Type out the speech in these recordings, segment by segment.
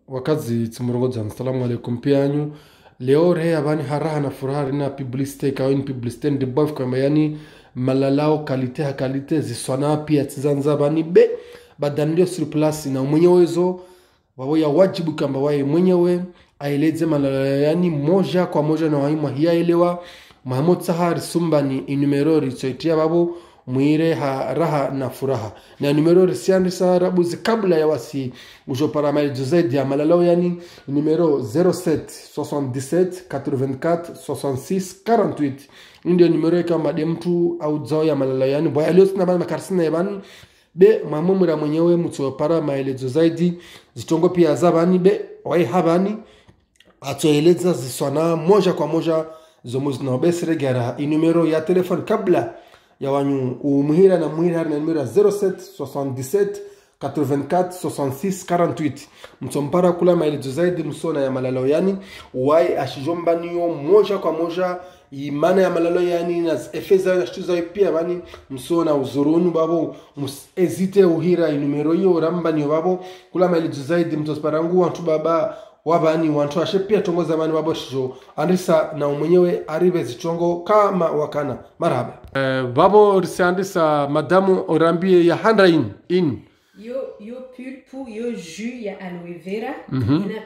wakazi tumurongoza. Assalamu alaikum pianyu. Leo rehe abani haraha na furaha na publicite kawini publicite ndibof kwa yani malalao kalite ziswana pia tizanza bani be badandio sur place na mwenyewezo wao ya wajibu kamba wae mwenyewe aeleze malalao yani moja kwa moja na waimwa hiyaelewa Mahmud Sahar Sumbani inumero risoitia babo mwire raha na furaha na numero risiandi sarabuzi kabla ya wasi ujopara maelezo zaidi ya malalao yani numero 07 77 84 66 48 ndio numero kama de mtu au zao ya malalao yani boya leo sina bana makarsina yaban be mamumura mwenyewe mtopara maelezo zaidi zitongo pia zabani be wai habani atoeleza ziswana moja kwa moja zomuzi na besere gara numero ya telefone kabla ya wanyu umuhira na muhira na numero 07 77 84 66 48 mtompara kula maelezo zaidi msona ya malalao yani wai ashijombaniyo moja kwa moja imana ya malalao yani na efeza na shtuza pia bani msona uzurunu babo ezite uhira numero hiyo rambani babo kula maelezo zaidi mtosparangu wantu baba wabani wantu ashe pia tongo zamani babo shijo andisa na mwenyewe aribe zitongo kama wakana marhaba babo risandisa madamu orambie ya handra in yo pulpe yo jus ya aloe vera ina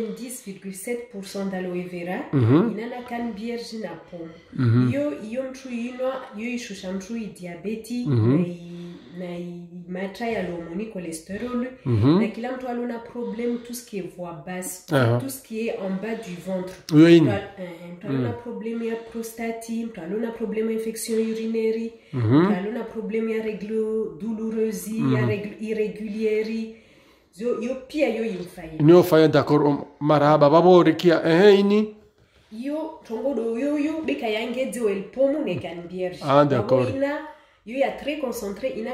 90,7% d'aloe vera ina na can vierge na pomme yo mtu ino yo ishusha mtu diabeti na matra ya l'hormone cholestérol na kila mtu alona problème tout ce qui est voix basse tout ce qui est en bas du ventre mtu alona problème ya prostate mtu alona problème infection urinaire mtu alona problème ya règle douloureuse ya règle irrégulière yo pia yo yimfaye nyo faye d'accord marhaba babo rikia ini yo tongodo yo beka yangezi wel pomu ne kan vierge d'accord il y a très concentré, il a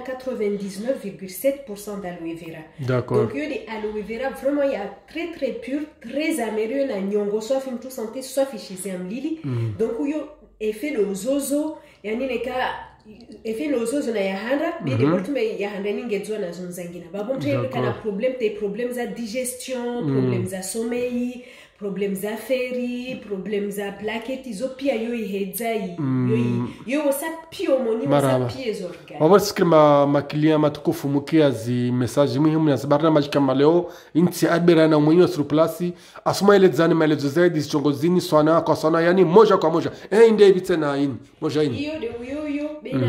99,7% d'aloe vera. D'accord. Donc il y a des aloe vera vraiment il y a très très pur, très amélioré na nyongo soit film tout santé soit chez amlili. Donc il y a effet de zozo, yani neka effet de zozo na yahanda, mais de porte mais yahanda ningezo na zonzangina. Babon très kana problème des problèmes à digestion, problèmes à sommeil, problèmes à ferry, problèmes à plaquettes, pia yo ihedzai yo sa pio moni sa piezo organ. Wabasikira makilia matukufu mukia zi message muhimu ya barnamiji kama leo inti abira na mwenyewe sur place asuma ile zani maelezo zaidi zichongozini swana kwa swana yani moja kwa moja ndio ibite na ini moja ini yo bena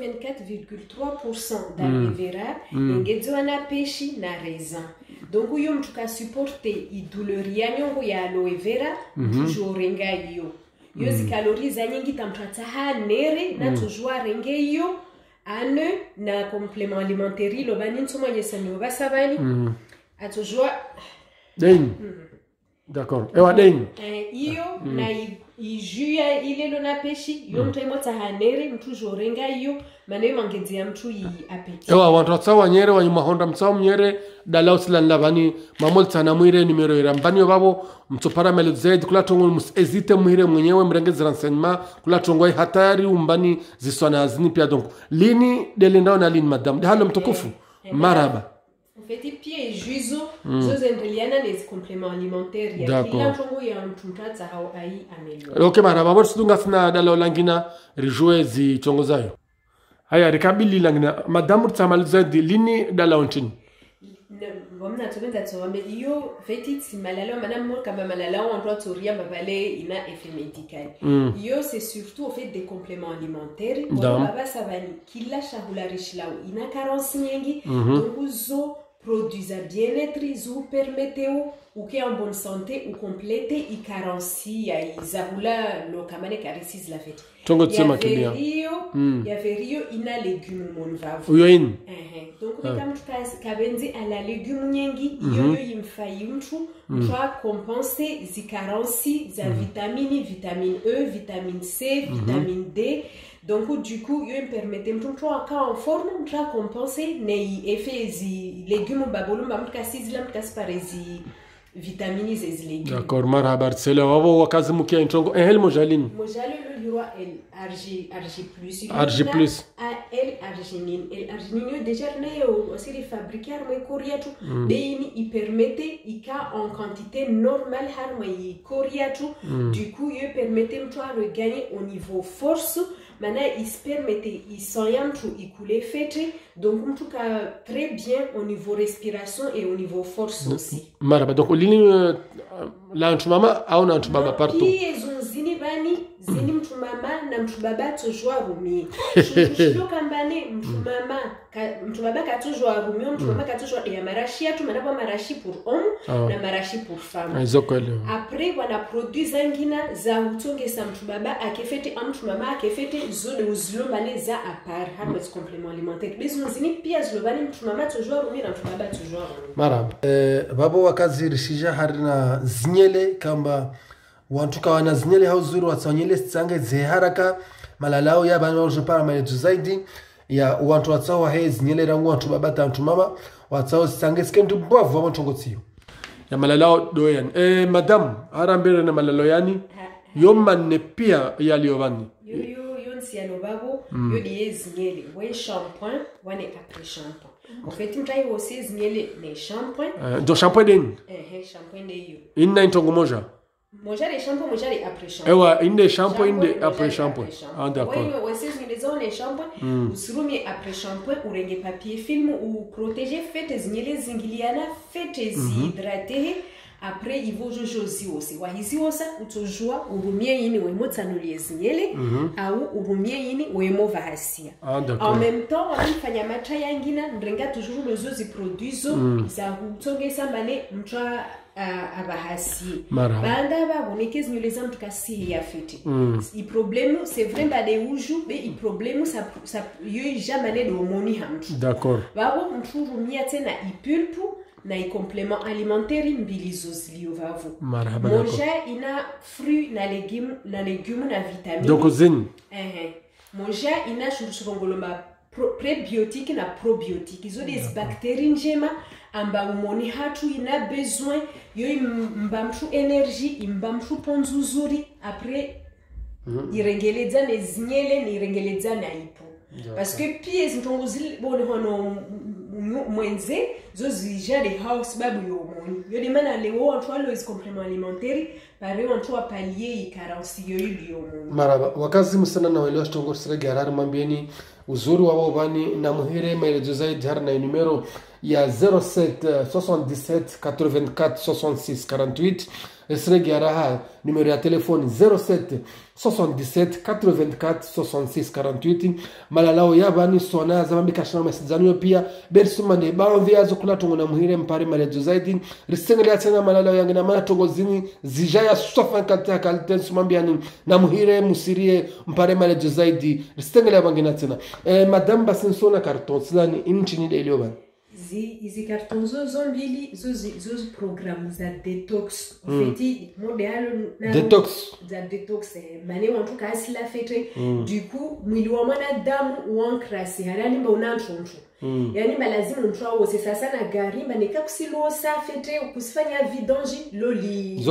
84,3% d'aloe vera ngezo na peshi na raisin. Donc yo mtuka supporter douleur ya nyongo ya aloe vera toujours renga yo zi calories za nyingi tamtrata ha nere na toujours renge yo ane na complément alimentaire lo bani nsoma yesani basabani a toujours d'accord ewa deni iyo na ijuya ile lo na peshi yo mtemo tahanere mtujo renga iyo mane mangezi ya mtu yi apeti ewa wantu tsawa nyere wanyu mahonda mtsawa nyere dalao silan labani mamol tana mwire numero irambani babo mtopara mele zaid kula tongo musezite mwire mwenyewe mrengezi renseignement kula tongo hatari umbani ziswana azini pia donc lini delendao na lini madame de halo mtukufu maraba en fait pied juizo zo endeliana les compléments alimentaires ya kila tongo ya mtumtatsa hao ai amelio okay maraba bor sidunga sina dalao langina rijouer zi tongo zayo haya rekabili langina madame tsamal zaid lini dalao ntini Vamna tubenza tuombe iyo fetiti malalo madame kama malalo on doit toria babale ina effet médical. Iyo c'est surtout au fait des compléments alimentaires. Baba savani kila shahula rishlau ina carence nyingi donc zo produits à bien-être zo permettre ou qui en bonne santé ou compléter i carence ya izabula lo kamane karisis la fête. Tongo tsema kibia. Ya verio ina légumes mon vavu. Uyoin. Donc kama tukabenzi ala légumes nyingi yo yimfayi mtu twa compenser zi carence za vitamine E, vitamine C, vitamine D. Donc du coup yo me permettait mtu twa ka en forme twa compenser ne effet zi légumes babolu mba mtu kasizila mtu kasparezi vitamini zezi légumes. D'accord, marhaba tsele wabo wakazi mukia intongo ehel mojalini. Mojalo le liro el argi plus. Argi plus. El arginine. El arginine déjà ne aussi les fabriquer mais coriatu. Deini il permettait ika en quantité normale har mais coriatu. Du coup il permettait toi de gagner au niveau force. Maintenant il se permettait il s'oriente il coulait fêter. Donc en tout cas très bien au niveau respiration et au niveau force aussi. Marhaba donc lini la mtumama au na mtumama partout. Pia zini bani zini mtumama na mtubaba tojwa rumi. Shilo kambane mtumama katojwa rumi, mtumama katojwa ya marashi atu manapa marashi pour homme na marashi pour femme. Après wana produit zangina za utonge sa mtubaba akefete mtumama akefete zone uzlo bane za apart harmo complément alimentaire. Bezo zini pia zlo bani mtumama tojwa rumi na mtubaba tojwa rumi. Marhaba. Babo wakazi rishija harina zinyele kamba wantuka wana zinyele hauzuru watsanyele tsange zeharaka malalao ya bana wajo para maletu zaidi ya wantu watsawa he zinyele rangu wantu babata wantu mama watsawa tsange skendu mbavu wa mtongo tsiyo ya malalao doyan madam arambere na malalao yani yoma ne pia yaliovani yo nsiano babo yo diye zinyele we shampoing wane après shampoing. En fait, tu as aussi zinyele ne shampoing. Do shampoing den? Shampoing de yo. Inna intongo moja. Moja les shampoing, moja les après shampoing. Ewa, inde shampoing, inde après shampoing. Ah, d'accord. Oui, aussi zinyele shampoing. Usurumi après shampoing, urenge papier film ou protéger fait zinyele zingiliana fait hydrater. Après il faut jojozi aussi. Wa hizi osa utojua urumie yini wemo tsanulie zinyele au urumie yini wemo vahasia. Ah, d'accord. En même temps, on fanya macha yangina ndrenga toujours les autres produits za utongesa mane mtwa abahasi. Banda ba boneke zinyele za mtukasi ya fiti. I problème c'est vrai ba de uju be I problème ça yo jamais de homoni hamtu. D'accord. Babo mturumia tena ipulpu na i complément alimentaire mbili zozilio vavo. Marhaba. Moja ina fruit na légume na vitamine. Donc zin. Moja ina shurungoloma prébiotique na probiotique. Izo des bactéries njema amba umoni hatu ina besoin yo mbamshu énergie imbamshu ponzuzuri après irengeleza ne zinyele ni irengeleza na ipo. Parce que pieds ntongozili bone hono mwenze zo zija de house babu yo moni yo de mana lewo wantu alo is complément alimentaire pare wantu apalier ikaransi yo yo moni. Maraba wakazi musana na wale wastongo sirege harar mambieni uzuri wa wabani na muhire maelezo zaidi har na numero ya 07 77 84 66 48 sirege haraha numero ya telefoni 07 77 84 66 48 malalao yabani sona zambi kashana mesizanyo pia bersuma ne baadhi yazo kula tongo na muhire mpare maelezo zaidi risengele ya tena malalao yangina mana tongo zini zijaya sofa kalita kalite sumambiani na muhire musirie mpare maelezo zaidi risengele ya bangina tena madame basinsona karton silani inchini de ilioban izi carton zo mbili zo programme za detox en fait modèle detox mane wantu kasi la fete du coup mwili wa mwanadamu uankrasi harani mba unanchoncho yani lazima mtu awose sasa na gari mane kakusilosa fete kusifanya vidange loli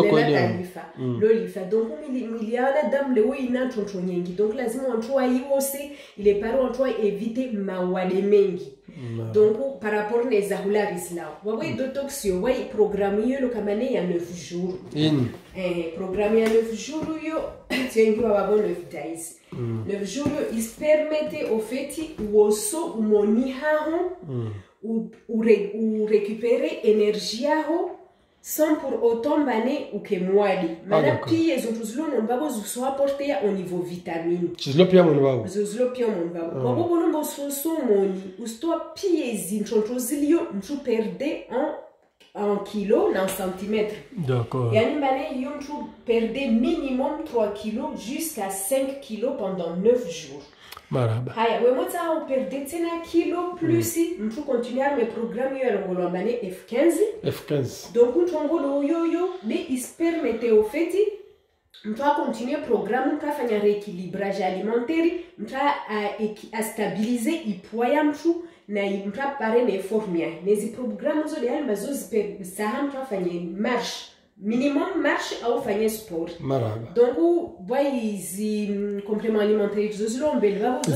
lolifa donc mwili ya wanadamu lewo inanchoncho nyingi donc lazima wantu aiwose ile paro wantu éviter mawade mengi. Donc par rapport à zahula risla wawe detox yo way programme yo kamane ya 9 jours programme ya 9 jours yo tiengi wa bon 9 days 9 jours il permettait au fait woso umoni haho ou récupérer énergie haho sans pour autant bane ukemwadi mana pia zutuzlo nombabo zuso apporter au niveau vitamine zuzlo pia monbabo wabo bolombo soso moni usto pia zinchontozilio mtu perde en kilo na en centimètres. D'accord. Yani bane yo mtu perde minimum 3 kilos jusqu'à 5 kilos pendant 9 jours. Maraba. Haya, we mota au perde tena kilo plus mtu continuer mes programmes yo ngolo bane F15. F15. Donc mtu ngolo yo be is permettre au fait mtu continue programme mtu afanya rééquilibrage alimentaire mtu a stabiliser ipoids ya mtu na mtu pare na formia nezi programme zo de almazo zisaha mtu afanye marche minimum marche au fanye sport marhaba donc boy zi complément alimentaire zo zilombe babo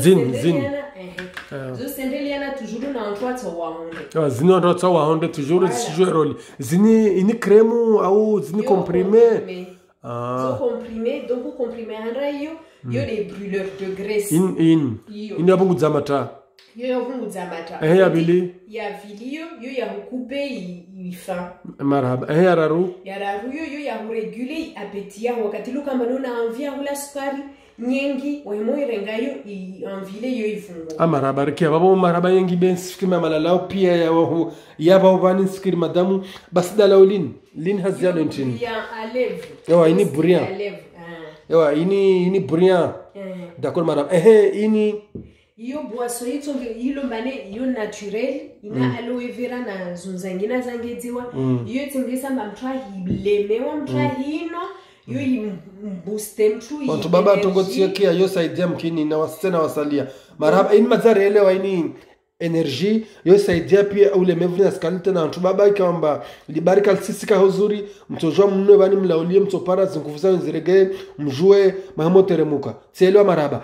zo sendeliana toujours na entretien wa honde zini entretien wa honde toujours jouer rôle zini ini crème au zini comprimé zo comprimé donc comprimé hanrayo yo des brûleurs de graisse in abungudza mata yo yavungudza mata ya vili yo ya couper ifa marhaba ya raru yo ya reguler appétit ya wakati kama una envie hula sukari nyengi wemo irengayo envile yo ifungo marhaba rikia babo marhaba yengi ben sikima malalao pia ya babo bani sikiri madamu basida laulin lin hazialo ntini ya alèvre yawa ini brillant yawa ini brillant d'accord marhaba ini iyo boisson yitonge ilo mbane iyo naturel ina aloe vera na zunzangina zangedziwa iyo tingisa mamtwa hilemewa mtwa hino yo booste mtu yi watu baba tongotia kia yo saidia mkini na wasena wasalia marhaba ini mazare elewa ini energy yo saidia pia ule mevu na skalite na watu baba ikamba libarika sisika huzuri mtojua mnwe bani mlaulie mtopara zinkufusa nzirege mjue mahamo teremuka sielewa marhaba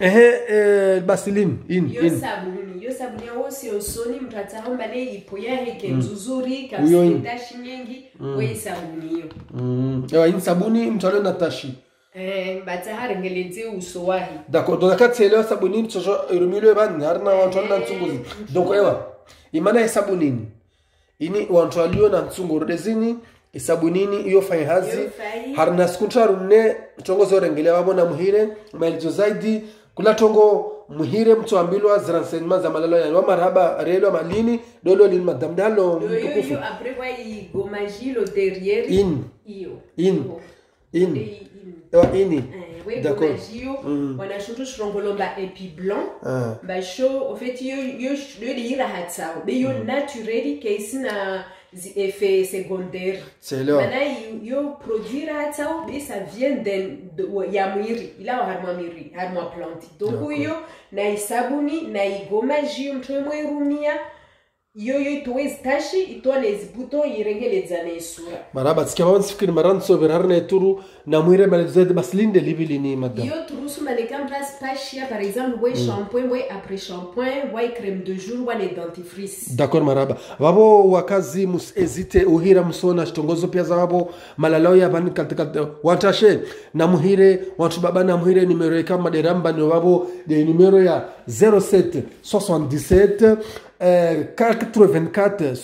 basilin yo sabuni wosi osoni mtatao mbane ipoya heke nzuzuri kapsita shinyengi we sabuni yo ini sabuni mtalo na tashi batahari ngeleze uso wahi d'accord donc akatelewa sabuni mtojo irumilwe bani harina watu na ntsunguzi donc ewa imana ya sabunini ini watu alio na ntsungu rezini isabunini iyo fahazi harina skunta runne tongo zorengele wabona muhire mailizo zaidi kula tongo muhire mtu ambilwa zransenma za malalo ya marhaba relo malini dolo lin madamdalo mtukufu yo après wa igomagilo derrière ini d'accord wanashutu shongolomba epi blanc ba show en fait yo lira hatsao be yo naturel keisina effet secondaire mana yo produire hatsao be ça vient ya mwiri ila harma plante donc yo na isabuni na igomagio mtwemwe rumia yo itoezi tashi itone zibuto irengeleza nesura maraba tsikia baba nsifikiri maranso berarne turu na mwire malezede baslinde libilini madame yo turusu malekam plas pashia par exemple boy shampoing boy après shampoing boy crème de jour wale dentifrice d'accord maraba babo wakazi musezite uhira msona shitongozo pia zabo malalao ya bani katika watashe na muhire watu baba na muhire numero kama deramba ni babo de numero ya 07 77 84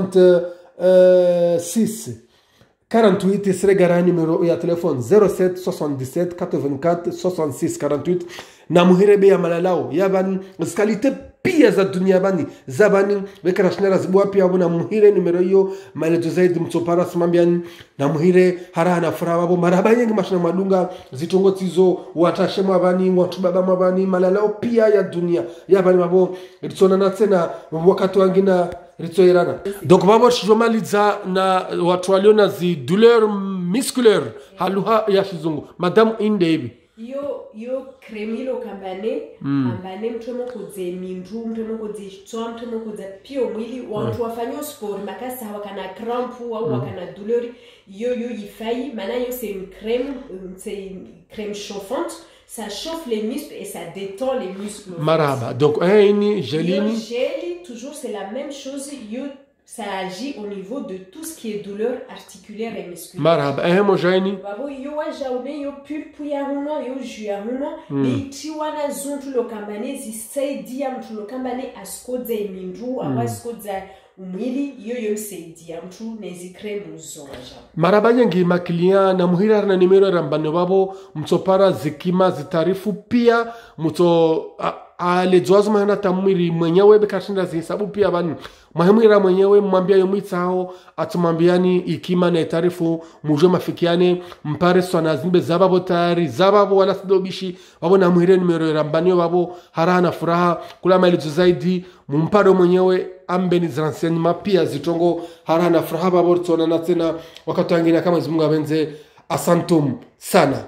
66 48 sregara numero ya telefone 07 77 84 66 48 na muhire be ya malalao yabani skalite pia za dunia bani zabani weka shnera zibwa pia bona muhire numero hiyo maelezo zaidi mtopara simambiani na muhire hara na furaha babo maraba yengi mashina madunga zitongotizo watashema bani watu baba mabani malalao pia ya dunia yabani babo ritsona na tena wakati wangina ritsoirana donc babo shijomaliza na watu waliona zi douleur musculaire haluha ya shizungu madame indebi yo kremilo kambane ambane mtomo kudze mindu mtomo kudze chwa mtomo kudze pio mwili watu wafanya sport makasa wakana cramp au wakana douleur yo ifai mana yo c'est une crème chauffante ça chauffe les muscles et ça détend les muscles maraba donc ini gelini gel toujours c'est la même chose yo ça agit au niveau de tout ce qui est douleur articulaire et musculaire. Marhaba, mojani. Babo yo wajaune yo pulpu ya huno yo jus ya huno iti wana zuntu lo kambane zisaidia mtu lo kambane askoze mindu aba askoza umwili yo msaidia mtu nezi kremu zoja. Marhaba nyengi makilia na muhira na nimero rambano babo mtopara zikima zitarifu pia mto alejwazo mahana tamwiri mwenyewe bekashinda zihesabu pia bani mahimwira mwenyewe mwambia yomwitsao atumambiani ikima na taarifu mujwe mafikiane mpare swana zimbe zababo tayari zababo wala sidobishi babo na muhire numero rambanio babo harana furaha kula maelezo zaidi mumparo mwenyewe ambeni zransenima pia zitongo harana furaha babo tsona na tena wakati wengine kama zimunga benze asantum sana.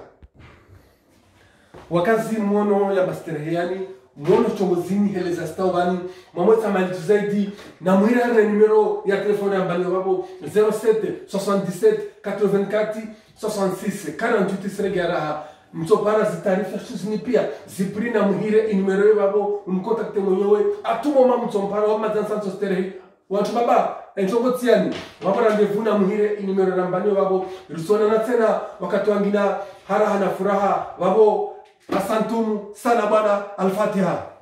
Wakazi mwono ya basterehani mwono chongozini heleza stawani mamota malitu zaidi na mwira na numero ya telefoni ambani wabo 07 77 84 66 48 sregara mtopara zitarifa susini pia zipri na muhire inumero wabo unkontakte mwenyewe atumo mama mtompara wa mazansa sosterehi watu baba enchongo tiani wapara ndevuna muhire inumero nambani wabo rusona na tena wakati wangina haraha na furaha wabo asantum sana bana al-Fatiha.